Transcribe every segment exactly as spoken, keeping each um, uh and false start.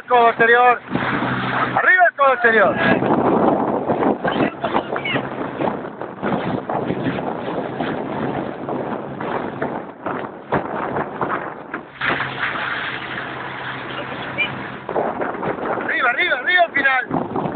codo exterior. Arriba el codo exterior. Arriba, arriba, arriba al final.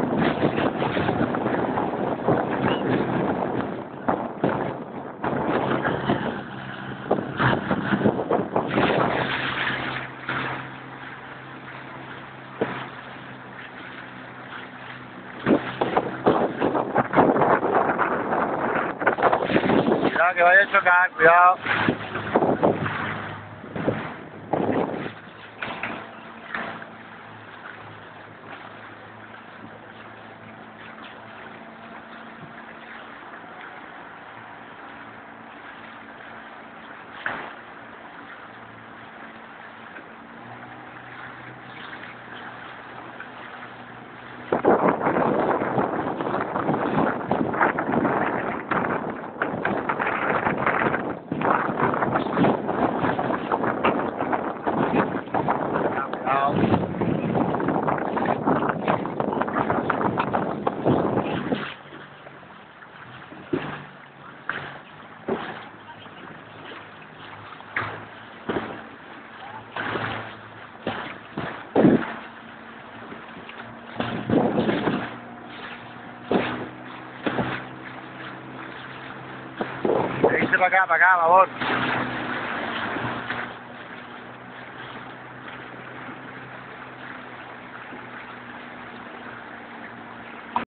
Cuidado que vaya a chocar, cuidado. Seguirse para acá, para acá, por favor.